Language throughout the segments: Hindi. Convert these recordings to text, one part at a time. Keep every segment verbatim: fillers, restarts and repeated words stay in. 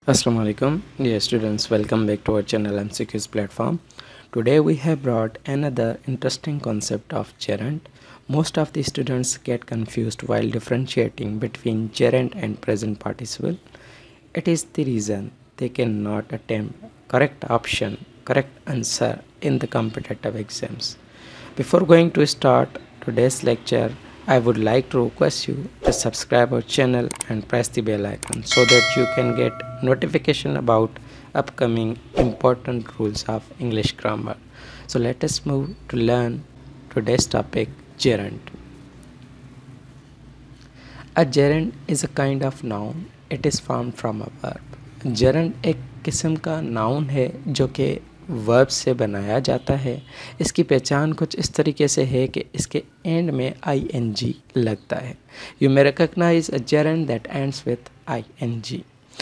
Assalamu alaikum, dear students. Welcome back to our channel M C Qs platform. Today we have brought another interesting concept of gerund. Most of the students get confused while differentiating between gerund and present participle. It is the reason they cannot attempt correct option, correct answer in the competitive exams. Before going to start today's lecture, I would like to request you to subscribe our channel and press the bell icon so that you can get notification about upcoming important rules of English grammar. So let us move to learn today's topic, gerund. A gerund is a kind of noun. It is formed from a verb. gerund एक किस्म का नाउन है जो कि वर्ब से बनाया जाता है। इसकी पहचान कुछ इस तरीके से है कि इसके एंड में आई एन जी लगता है। You may recognize a gerund that ends with ing.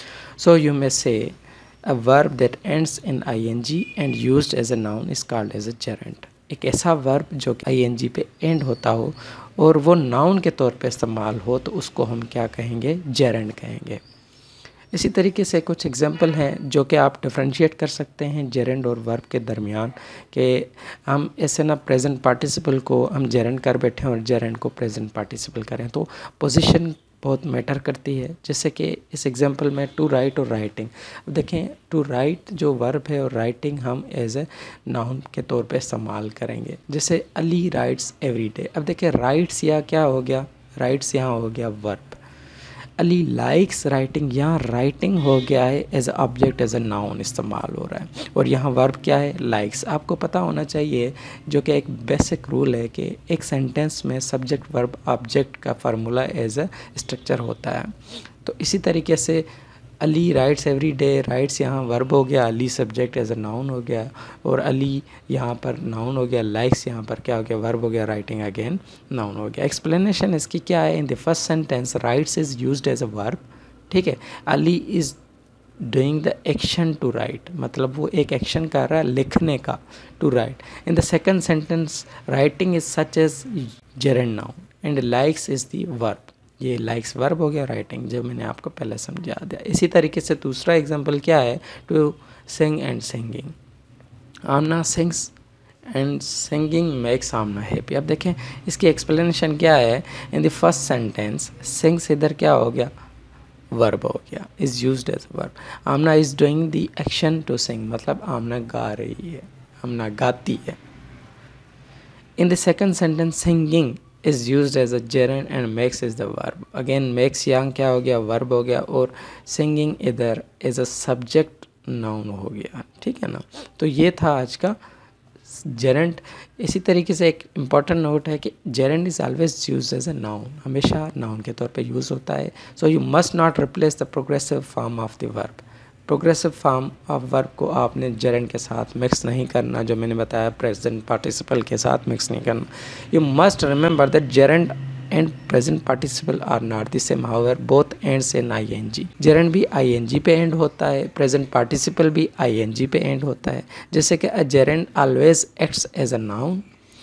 So you may say a verb that ends in ing and used as a noun is called as a gerund. एक ऐसा वर्ब जो कि ing पे एंड होता हो और वो नाउन के तौर पे इस्तेमाल हो तो उसको हम क्या कहेंगे? gerund कहेंगे। इसी तरीके से कुछ एग्जाम्पल हैं जो कि आप डिफ्रेंशिएट कर सकते हैं जेरेंड और वर्ब के दरमियान कि हम ऐसे ना प्रेजेंट पार्टिसिपल को हम जेरेंड कर बैठे और जेरेंड को प्रेजेंट पार्टिसिपल करें तो पोजीशन बहुत मैटर करती है। जैसे कि इस एग्जांपल में टू राइट और राइटिंग। अब देखें टू राइट जो वर्ब है और राइटिंग हम एज ए नाउन के तौर पे इस्तेमाल करेंगे। जैसे अली राइट्स एवरी डे। अब देखें राइट्स या क्या हो गया? राइट्स यहाँ हो गया वर्ब। अली लाइक्स राइटिंग, यहाँ राइटिंग हो गया है as object as a noun इस्तेमाल हो रहा है और यहाँ वर्ब क्या है? लाइक्स। आपको पता होना चाहिए जो कि एक बेसिक रूल है कि एक सेंटेंस में सब्जेक्ट वर्ब ऑब्जेक्ट का फार्मूला एज अ स्ट्रक्चर होता है। तो इसी तरीके से Ali writes every day, writes यहाँ वर्ब हो गया, Ali subject as a noun हो गया और अली यहाँ पर नाउन हो गया, लाइक्स यहाँ पर क्या हो गया? वर्ब हो गया, राइटिंग अगेन नाउन हो गया। एक्सप्लेनेशन इसकी क्या है? In the first sentence writes is used as a verb, ठीक है। Ali is doing the action to write, मतलब वो एक एक्शन कर रहा है लिखने का, to write. In the second sentence writing is such as gerund noun and likes is the verb. ये लाइक्स वर्ब हो गया, राइटिंग जो मैंने आपको पहले समझा दिया। इसी तरीके से दूसरा एग्जांपल क्या है? To sing and singing. Amna sings and singing makes Amna happy. अब देखें इसकी एक्सप्लेनेशन क्या है? In the first sentence sings इधर क्या हो गया? वर्ब हो गया, is used as verb. Amna is doing the action to sing, मतलब आमना गा रही है, आमना गाती है। In the second sentence singing is used as a gerund and makes is the verb. Again makes यहाँ क्या हो गया? वर्ब हो गया और singing इधर is a subject noun हो गया, ठीक है ना। तो ये था आज का gerund। इसी तरीके से एक important नोट है कि gerund is always used as a noun, हमेशा noun के तौर पे यूज़ होता है। So you must not replace the progressive form of the verb. Progressive form of verb को आपने जेरेंड के साथ मिक्स नहीं करना, जो मैंने बताया प्रेजेंट पार्टिसिपल के साथ मिक्स नहीं करना। You must remember that gerund and present participle are not the same, however both ends in ING. Gerund भी आईएनजी पे एंड होता है, प्रेजेंट पार्टिसिपल भी आईएनजी पे एंड होता है। जैसे कि a gerund always acts as a noun,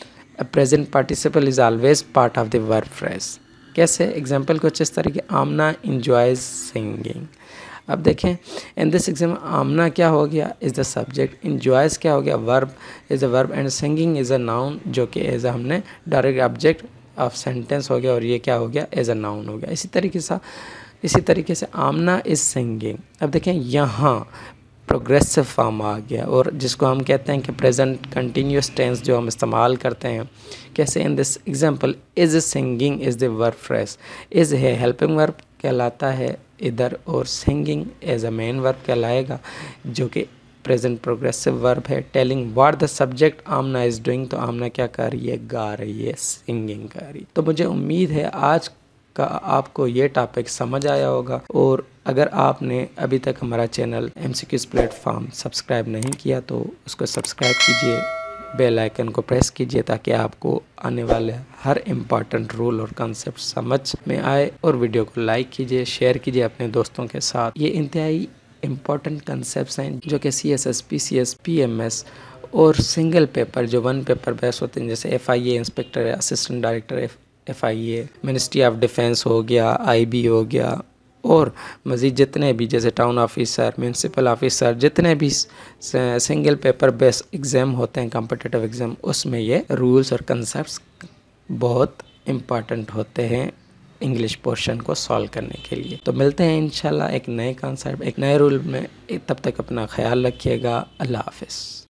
a present participle is always part of the verb phrase. कैसे? एग्जाम्पल कुछ इस तरीके, आमना इंजॉयज सिंगिंग। अब देखें इन दिस एग्जाम आमना क्या हो गया? इज़ द सब्जेक्ट, इंजॉयज क्या हो गया? Verb is a verb and singing is a noun जो कि एज अ हमने डायरेक्ट ऑब्जेक्ट ऑफ सेंटेंस हो गया और ये क्या हो गया? एज अ नाउन हो गया। इसी तरीके से इसी तरीके से आमना इज़ सिंगिंग। अब देखें यहाँ प्रोग्रेसिव फॉर्म आ गया और जिसको हम कहते हैं कि प्रेजेंट कंटिन्यूस टेंस जो हम इस्तेमाल करते हैं। कैसे? In this example is singing is the verb phrase. Is है हेल्पिंग वर्ब कहलाता है इधर और singing as a main verb कहलाएगा जो कि प्रेजेंट प्रोग्रेसिव वर्ब है। Telling what the subject Amna is doing, तो आमना क्या कर रही है? गा रही है, सिंगिंग कर रही। तो मुझे उम्मीद है आज का आपको ये टॉपिक समझ आया होगा और अगर आपने अभी तक हमारा चैनल एमसीक्यूज़ प्लेटफॉर्म सब्सक्राइब नहीं किया तो उसको सब्सक्राइब कीजिए, बेल आइकन को प्रेस कीजिए ताकि आपको आने वाले हर इम्पॉर्टेंट रूल और कॉन्सेप्ट समझ में आए। और वीडियो को लाइक कीजिए, शेयर कीजिए अपने दोस्तों के साथ। ये इंतहाई इम्पॉर्टेंट कॉन्सेप्ट्स हैं जो कि C S S, P C S, P M S और सिंगल पेपर जो वन पेपर बेस होते हैं जैसे F I A inspector, assistant director F I A, ministry of defence हो गया, आई बी हो गया, और मज़ीद जितने भी जैसे टाउन ऑफिसर, म्यूनसिपल ऑफिसर, जितने भी सिंगल पेपर बेस एग्ज़ाम होते हैं कॉम्पिटिटिव एग्ज़ाम, उसमें ये रूल्स और कंसेप्ट्स बहुत इम्पॉर्टेंट होते हैं इंग्लिश पोर्शन को सॉल्व करने के लिए। तो मिलते हैं इंशाल्लाह एक नए कॉन्सेप्ट, एक नए रूल में। तब तक अपना ख्याल रखिएगा। अल्लाह हाफ़िज़।